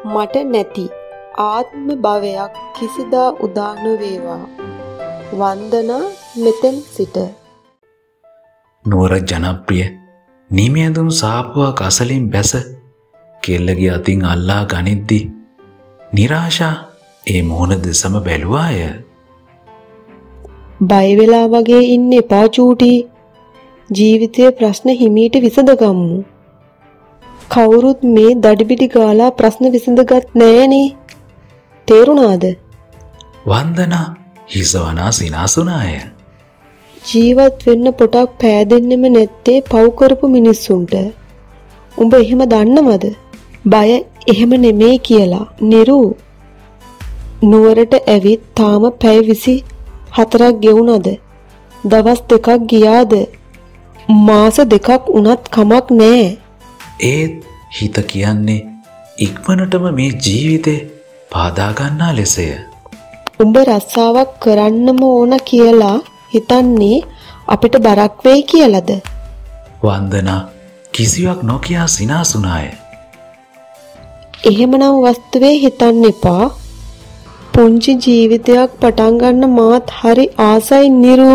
මට නැති ආත්ම භවයක් කිසිදා උදා නොවේවා. වන්දනා මෙතෙන් සිට. නුවර ජනප්‍රිය නිමියඳුම් සාපුවක් අසලින් බැස කෙල්ලගේ අතින් අල්ලා ගනිද්දි නිරාශා ඒ මොහොන දෙසම බැලුවාය. බය වෙලා වගේ ඉන්න එපා චූටි. ජීවිතයේ ප්‍රශ්න හිමීට විසඳගමු. කවුරුත් මේ දඩිබිඩි ගාලා ප්‍රශ්න විසඳගත් නෑනේ. තේරුණාද? වන්දනා හිසවනා සිනාසුනාය. ජීවත් වෙන්න පොටක් පෑදෙන්නෙම නැත්තේ පව් කරපු මිනිස්සුන්ට. උඹ එහෙම දන්නවද? බය එහෙම නෙමෙයි කියලා. නිරු නුවරට ඇවිත් තාම පැය 24ක් ගෙවුනද? දවස් 2ක් ගියාද? මාස 2ක් උනත් කමක් නෑ. ඒත් හිත කියන්නේ ඉක්මනටම මේ ජීවිතේ පාදා ගන්නා ලෙසය. උඹ රස්සාවක් කරන්නම ඕන කියලා හිතන්නේ අපිට බරක් වෙයි කියලාද? වන්දනා කිසිවක් නොකියා සිනාසුනාය. එහෙමනම් වස්තුවේ හිතන්න එපා. පුංචි ජීවිතයක් පටන් ගන්න මාත් හරි ආසයි නිරු.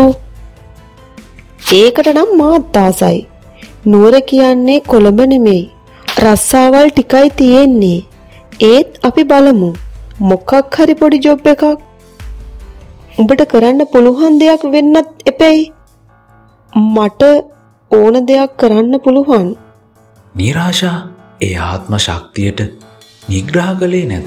ඒකට නම් මාත් ආසයි. නුවර කියන්නේ කොළඹ නෙමෙයි. රස්සාවල් ටිකයි තියෙන්නේ. ඒත් අපි බලමු. මොකක් හරි පොඩි ජොබ් එකක් උඹට කරන්න පුළුවන් දෙයක් වෙන්නත් එපෙයි. මට ඕන දෙයක් කරන්න පුළුවන්. නිරාශා ඒ ආත්ම ශක්තියට නිග්‍රහ කළේ නැත.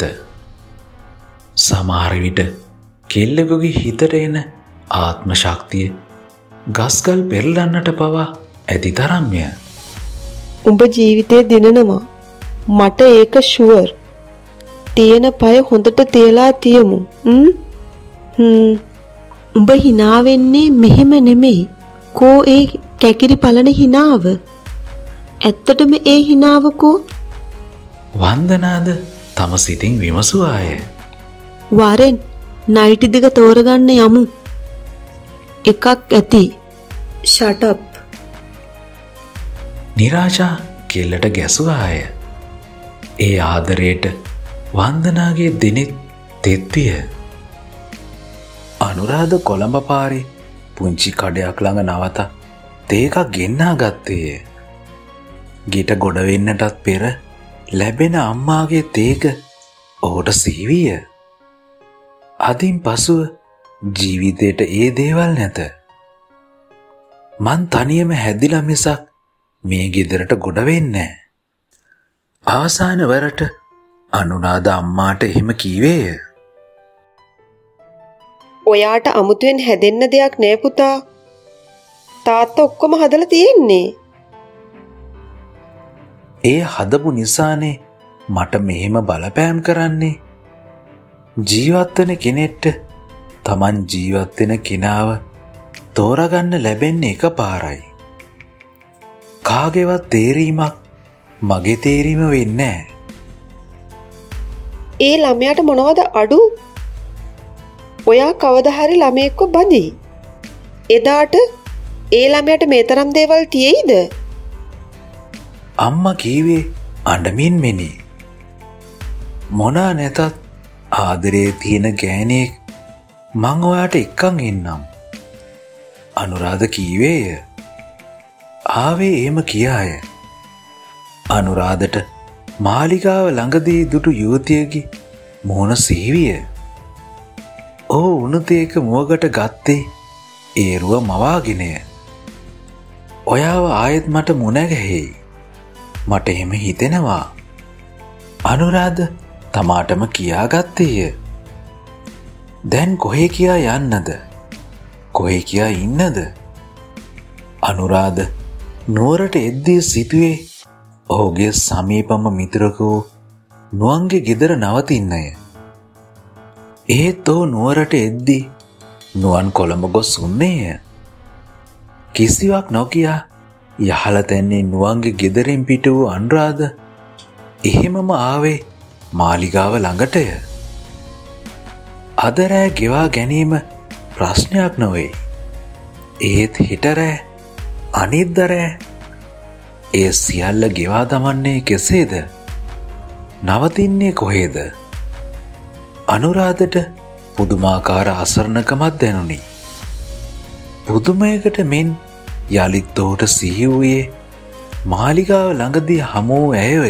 සමහර විට කෙල්ලෙකුගේ හිතට එන ආත්ම ශක්තිය ගස්ගල් පෙරලන්නට පවා ඇති තරම්ය. උඹ ජීවිතේ දිනනවා. මට ඒක ෂුවර්. තියෙන පය හොඳට තියලා තියමු. උඹ hina වෙන්නේ මෙහෙම නෙමෙයි. කෝ ඒ කැකිරි පලන හිනාව. ඇත්තටම ඒ හිනාව කෝ? වන්දනාද තම සිතින් විමසුවාය. වරෙන් නයිටි දෙක තෝරගන්න යමු. එකක් ඇති. shut up. නිරාශා කෙල්ලට ගැසුවාය. ඒ ආදරයට වන්දනාගේ දිනෙත් තෙත්විය. අනුරාධ කොළඹ පාරේ පුංචි කඩයක් ළඟ නවත තේකක් ගෙන්නා ගත්තේය. ගෙට ගොඩ වෙන්නටත් පෙර ලැබෙන අම්මාගේ තේක ඔහුට සිහිවිය. අදින් පසුව ජීවිතයට ඒ දේවල් නැත. මං තනියම හැදිලා මිසක් මේ ගෙදරට ගොඩ වෙන්නේ. අවසාන වරට අනුරාධ අම්මාට එහෙම කීවේය. ඔයාට අමුතුවෙන් හැදෙන්න දෙයක් නෑ පුතා. තාත්තා ඔක්කොම හදලා තියෙන්නේ. ඒ හදපු නිසානේ මට මෙහෙම බලපෑම් කරන්නේ. ජීවත් වෙන කෙනෙක්ට Taman ජීවත් වෙන කෙනාව තෝරගන්න ලැබෙන්නේ එකපාරයි. කාගේවත් තේරීමක් මගේ තේරීම වෙන්නේ නැහැ. ඒ ළමයාට මොනවද අඩු? ඔයා කවදා හරි ළමයෙක්ව බඳි. එදාට ඒ ළමයාට මේ තරම් දේවල් තියෙයිද? අම්මා කීවේ අඬමින් මෙනි. මොනා නැතත් ආදරේ තියෙන ගෑණියෙක් මං ඔයාට එක්කන් එන්නම්. අනුරාධ කීවේය. ආවේ එහෙම කියාය. අනුරාධට මාලිගාව ළඟදී දුටු යුවතියගේ මොහොන සිහිවිය. ඔහු උණුතේක මුවකට ගත්තේ ඒරුව මවාගෙනය. ඔයාව ආයෙත් මට මුණ ගැහෙයි. මට එහෙම හිතෙනවා. අනුරාධ තමාටම කියාගත්තේය. දැන් කොහේ කියා යන්නද? කොහේ කියා ඉන්නද? අනුරාධ නුවරට එද්දී සිටුවේ ඔහුගේ සමීපම මිතුරකු නුවන්ගේ ගෙදර නවතින්නය. ඒත් ඔහු නුවරට එද්දී නුවන් කොළඹ ගොස් උන්නේය. කිසිවක් නොකියා යහල තැන්නේ නුවන්ගේ ගෙදරින් පිට වූ අනුරාධ එහෙමම ආවේ මාලිගාව ළඟටය. අද රෑ ගෙවා ගැනීම ප්‍රශ්නයක් නොවේ. ඒත් හෙට රෑ අනිද්දා රෑ ඒ සියල්ල ගෙවා දමන්නේ කෙසේද? නවතින්නේ කොහේද? අනුරාධට පුදුමාකාර අසරණකමක් දැනුනි. පුදුමයකට මෙන් යලිත් ඔහුට සිහි වූයේ මාලිගාව ළඟදී හමු වූ ඇයය.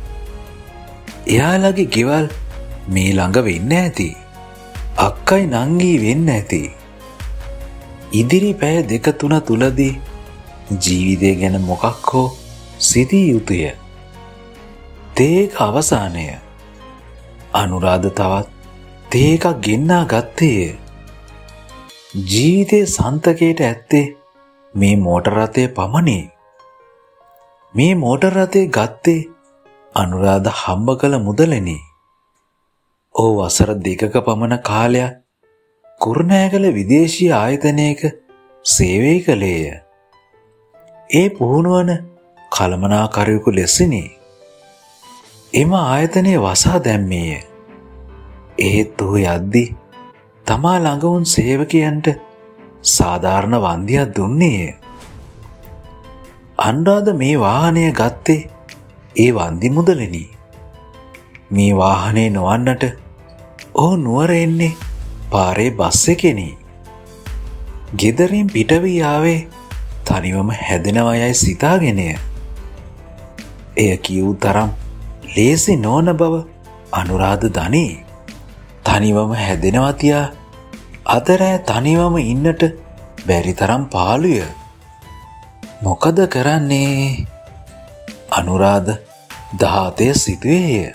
එයාලගේ ගෙවල් මේ ළඟ වෙන්න ඇති. අක්කයි නංගී වෙන්න ඇති. ඉදිරි පැය 2-3 තුලදී ජීවිතය ගැන මොකක් හෝ සිතිය යුතුය. තේක අවසානය. අනුරාධ තවත් තේකක් ගෙන්නා ගත්තේය. ජීවිතයේ සන්තකයට ඇත්තේ මේ මෝටර් රථය පමණි. මේ මෝටර් රථය ගත්තේ අනුරාධ හම්බ කළ මුදලෙනි. ඔහු වසර 2ක පමණ කාලයක් කුරුණෑගල විදේශීය ආයතනයක සේවය කළේය. ඒ පුහුණුවන කළමනාකරුවෙකු ලෙසිනි. එම ආයතනය වසා දැම්මේය. එහෙත් ඔහු යද්දී තමා ළඟ වුන් සේවකයන්ට සාධාරණ වන්දියක් දුන්නේය. අනුරාධ මේ වාහනය ගත්තේ ඒ වන්දි මුදලෙනි. මේ වාහනේ නොවන්නට ඔහු නුවර එන්නේ පාරේ බස් එකෙනි. ගෙදරින් පිට වී ආවේ තනිවම හැදෙනවා යයි සිතාගෙනය. එය කියූ තරම් ලේසි නොවන බව අනුරාධ දනී. තනිවම හැදෙනවා තියා අද රෑ තනිවම ඉන්නට බැරි තරම් පාළුය. මොකද කරන්නේ? අනුරාධ 17 සිතුවේය.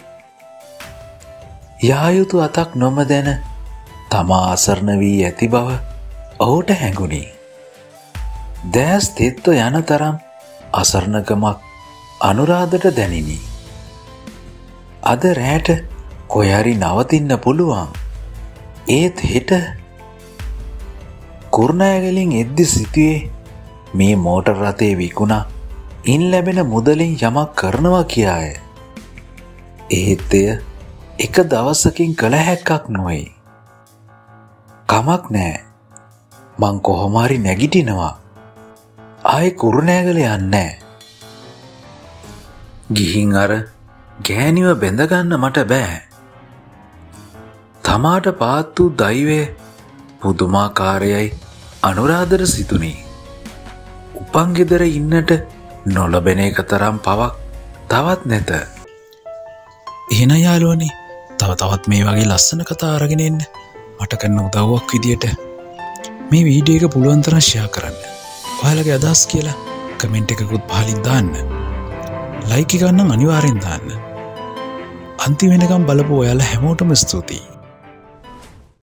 යා යුතු අතක් නොමදැන තමා අසරණ වී ඇති බව ඔහුට හැඟුණි. දැස් තෙත්ව යන තරම් අසරණකමක් අනුරාධට දැනිනි. අද රෑට කොහරි නවතින්න පුළුවන්. ඒත් හෙට කුරුණෑගලින් එද්දි සිතුවේ මේ මෝටර් රථේ විකුණා ඉන් ලැබෙන මුදලින් යමක් කරනවා කියාය. එහෙත් එය එක දවසකින් කළ හැක්කක් නොවේ. කමක් නෑ, මං කොහොම හරි නැගිටිනවා. ආයේ කුරුණෑගල යන්නේ. ගිහින් අර ගෑණිව බැඳගන්න මට බෑ. තමාට පාත් වූ දෛවය පුදුමාකාරයයි අනුරාධට සිතුනි. උපන් ගෙදර ඉන්නට නොලබෙන එක තරම් පවක් තවත් නැත. එහෙනම් යාළුවනේ, තවත් මේ වගේ ලස්සන කතා අරගෙන එන්න මට කරන උදව්වක් විදියට මේ වීඩියෝ එක පුළුවන් තරම් ෂෙයා කරන්න. ඔයාලගේ අදහස් කියලා කමෙන්ට් එකකුත් පහලින් දාන්න. ලයික් එක ගන්න අනිවාර්යෙන් දාන්න. අන්තිම වෙනකම් බලපු ඔයාලා හැමෝටම ස්තුතියි.